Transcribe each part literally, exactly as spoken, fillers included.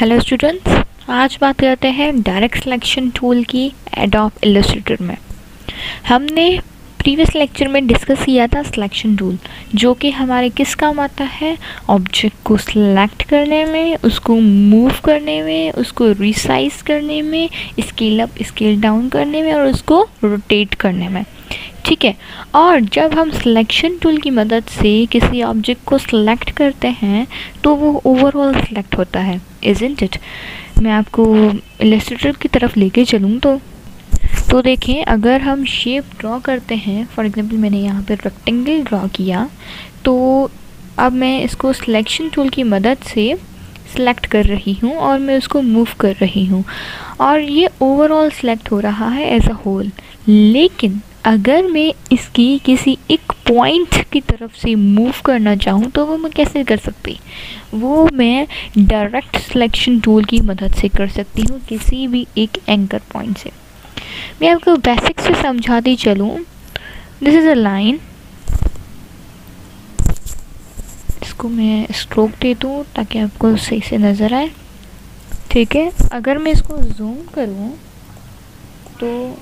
Hello students, आज बात करते हैं डायरेक्ट सिलेक्शन टूल की एडोब इलस्ट्रेटर में। हमने प्रीवियस लेक्चर में डिस्कस किया था सिलेक्शन टूल, जो कि हमारे किस काम आता है, ऑब्जेक्ट को सिलेक्ट करने में, उसको मूव करने में, उसको रिसाइज करने में, स्केल अप स्केल डाउन करने में और उसको रोटेट करने में। ठीक है। और जब हम सिलेक्शन टूल की मदद से किसी ऑब्जेक्ट को सिलेक्ट करते हैं तो वो ओवरऑल सिलेक्ट होता है, इज़न्ट इट। मैं आपको इलस्ट्रेटर की तरफ लेके चलूँ तो तो देखें, अगर हम शेप ड्रॉ करते हैं, फॉर एग्जांपल मैंने यहाँ पर रेक्टेंगल ड्रॉ किया, तो अब मैं इसको सिलेक्शन टूल की मदद से सिलेक्ट कर रही हूँ और मैं उसको मूव कर रही हूँ और ये ओवरऑल सिलेक्ट हो रहा है एज अ होल। लेकिन अगर मैं इसकी किसी एक पॉइंट की तरफ से मूव करना चाहूँ तो वो मैं कैसे कर सकती? वो मैं डायरेक्ट सिलेक्शन टूल की मदद से कर सकती हूँ, किसी भी एक एंकर पॉइंट से। मैं आपको बेसिक से समझाती चलूँ। दिस इज़ अ लाइन, इसको मैं स्ट्रोक दे दूँ ताकि आपको सही से नज़र आए। ठीक है। अगर मैं इसको जूम करूँ तो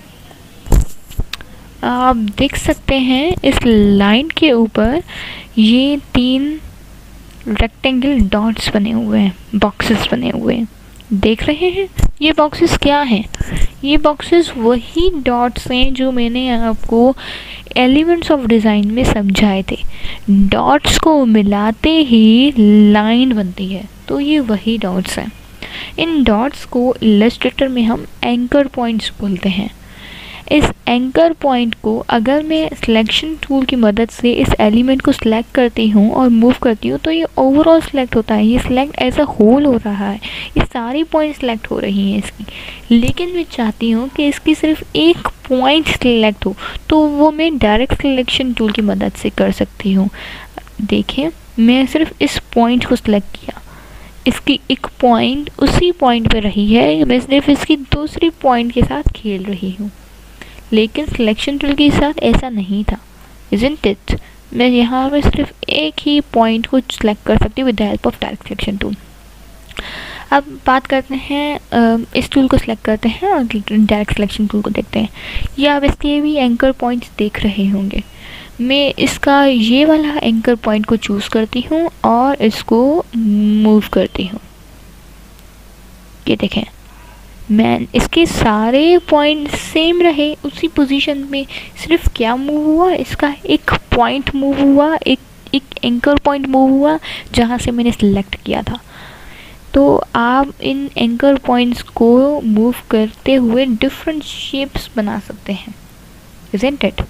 आप देख सकते हैं इस लाइन के ऊपर ये तीन रेक्टेंगल डॉट्स बने हुए हैं, बॉक्सेस बने हुए हैं। देख रहे हैं ये बॉक्सेस क्या हैं? ये बॉक्सेस वही डॉट्स हैं जो मैंने आपको एलिमेंट्स ऑफ डिज़ाइन में समझाए थे। डॉट्स को मिलाते ही लाइन बनती है, तो ये वही डॉट्स हैं। इन डॉट्स को इलस्ट्रेटर में हम एंकर पॉइंट्स बोलते हैं। इस एंकर पॉइंट को अगर मैं सिलेक्शन टूल की मदद से इस एलिमेंट को सिलेक्ट करती हूँ और मूव करती हूँ तो ये ओवरऑल सिलेक्ट होता है, ये सिलेक्ट एज अ होल हो रहा है, ये सारी पॉइंट सिलेक्ट हो रही हैं इसकी। लेकिन मैं चाहती हूँ कि इसकी सिर्फ एक पॉइंट सिलेक्ट हो, तो वो मैं डायरेक्ट सिलेक्शन टूल की मदद से कर सकती हूँ। देखें, मैं सिर्फ इस पॉइंट को सिलेक्ट किया, इसकी एक पॉइंट उसी पॉइंट पे रही है, मैं सिर्फ इसकी दूसरी पॉइंट के साथ खेल रही हूँ। लेकिन सिलेक्शन टूल के साथ ऐसा नहीं था, इज़न्ट इट। मैं यहाँ पे सिर्फ एक ही पॉइंट को सिलेक्ट कर सकती हूँ with the help of direct selection tool. अब बात करते हैं, इस टूल को सिलेक्ट करते हैं और डायरेक्ट सिलेक्शन टूल को देखते हैं। ये आप इसके भी एंकर पॉइंट्स देख रहे होंगे। मैं इसका ये वाला एंकर पॉइंट को चूज़ करती हूँ और इसको मूव करती हूँ। ये देखें, मैं इसके सारे पॉइंट सेम रहे उसी पोजीशन में, सिर्फ क्या मूव हुआ, इसका एक पॉइंट मूव हुआ, एक एक एंकर पॉइंट मूव हुआ जहाँ से मैंने सिलेक्ट किया था। तो आप इन एंकर पॉइंट्स को मूव करते हुए डिफरेंट शेप्स बना सकते हैं, इज़न्ट इट।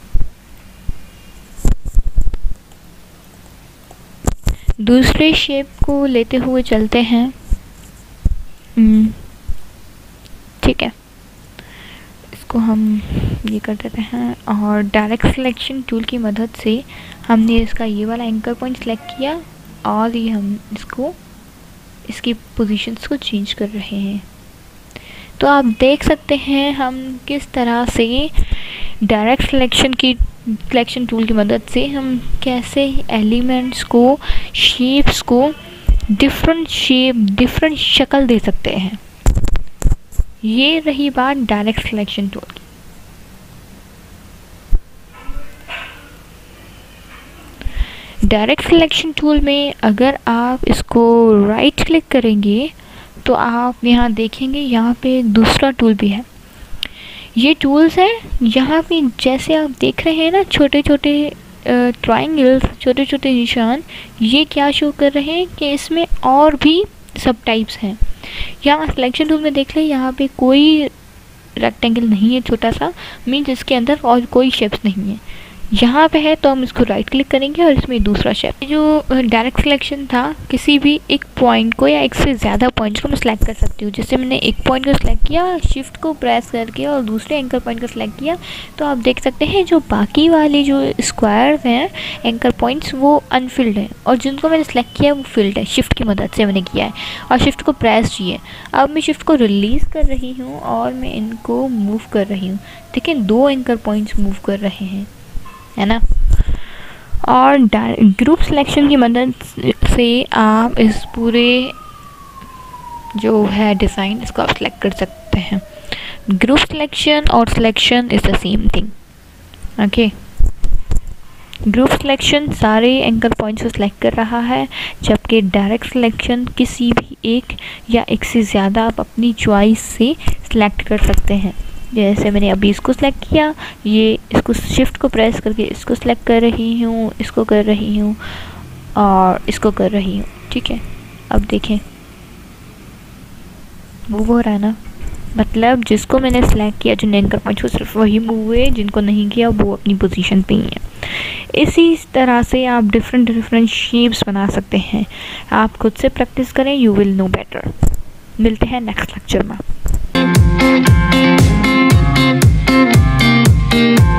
दूसरे शेप को लेते हुए चलते हैं। ठीक है, इसको हम ये कर देते हैं और डायरेक्ट सिलेक्शन टूल की मदद से हमने इसका ये वाला एंकर पॉइंट सेलेक्ट किया और ये हम इसको इसकी पोजीशंस को चेंज कर रहे हैं। तो आप देख सकते हैं हम किस तरह से डायरेक्ट सिलेक्शन की सिलेक्शन टूल की मदद से हम कैसे एलिमेंट्स को, शेप्स को डिफरेंट शेप, डिफरेंट शक्ल दे सकते हैं। ये रही बात डायरेक्ट सिलेक्शन टूल की। डायरेक्ट सिलेक्शन टूल में अगर आप इसको राइट क्लिक करेंगे तो आप यहाँ देखेंगे, यहाँ पे दूसरा टूल भी है। ये टूल्स हैं, यहाँ पे जैसे आप देख रहे हैं ना, छोटे छोटे ट्रायंगल्स, छोटे छोटे निशान, ये क्या शो कर रहे हैं कि इसमें और भी सब टाइप्स हैं। यहाँ सिलेक्शन टूल में देख लें, यहाँ पे कोई रेक्टेंगल नहीं है छोटा सा, मीन्स इसके अंदर और कोई शेप्स नहीं है। यहाँ पे है तो हम इसको राइट क्लिक करेंगे और इसमें दूसरा शेप। जो डायरेक्ट सिलेक्शन था, किसी भी एक पॉइंट को या एक से ज़्यादा पॉइंट्स को मैं सिलेक्ट कर सकती हूँ। जैसे मैंने एक पॉइंट को सिलेक्ट किया, शिफ्ट को प्रेस करके और दूसरे एंकर पॉइंट को सिलेक्ट किया, तो आप देख सकते हैं जो बाकी वाले जो स्क्वायर हैं एंकर पॉइंट्स वो अनफिल्ड हैं और जिनको मैंने सिलेक्ट किया है वो फिल्ड है, शिफ्ट की मदद से मैंने किया है और शिफ्ट को प्रेस किया। अब मैं शिफ्ट को रिलीज़ कर रही हूँ और मैं इनको मूव कर रही हूँ। देखिए, दो एंकर पॉइंट्स मूव कर रहे हैं, है ना। और ग्रुप सिलेक्शन की मदद से आप इस पूरे जो है डिज़ाइन, इसको आप सिलेक्ट कर सकते हैं। ग्रुप सिलेक्शन और selection is the same thing. Okay, group selection सारे एंकर पॉइंट्स को सिलेक्ट कर रहा है, जबकि डायरेक्ट सिलेक्शन किसी भी एक या एक से ज़्यादा आप अपनी चॉइस से सिलेक्ट कर सकते हैं। जैसे मैंने अभी इसको सिलेक्ट किया, ये इसको शिफ्ट को प्रेस करके इसको सिलेक्ट कर रही हूँ, इसको कर रही हूँ और इसको कर रही हूँ। ठीक है, अब देखें मूव हो रहा है ना, मतलब जिसको मैंने सेलेक्ट किया जो एंकर पॉइंट वो सिर्फ वही मूव हुए, जिनको नहीं किया वो अपनी पोजीशन पे ही है। इसी तरह से आप डिफरेंट डिफरेंट शेप्स बना सकते हैं। आप खुद से प्रैक्टिस करें, यू विल नो बेटर। मिलते हैं नेक्स्ट लेक्चर में।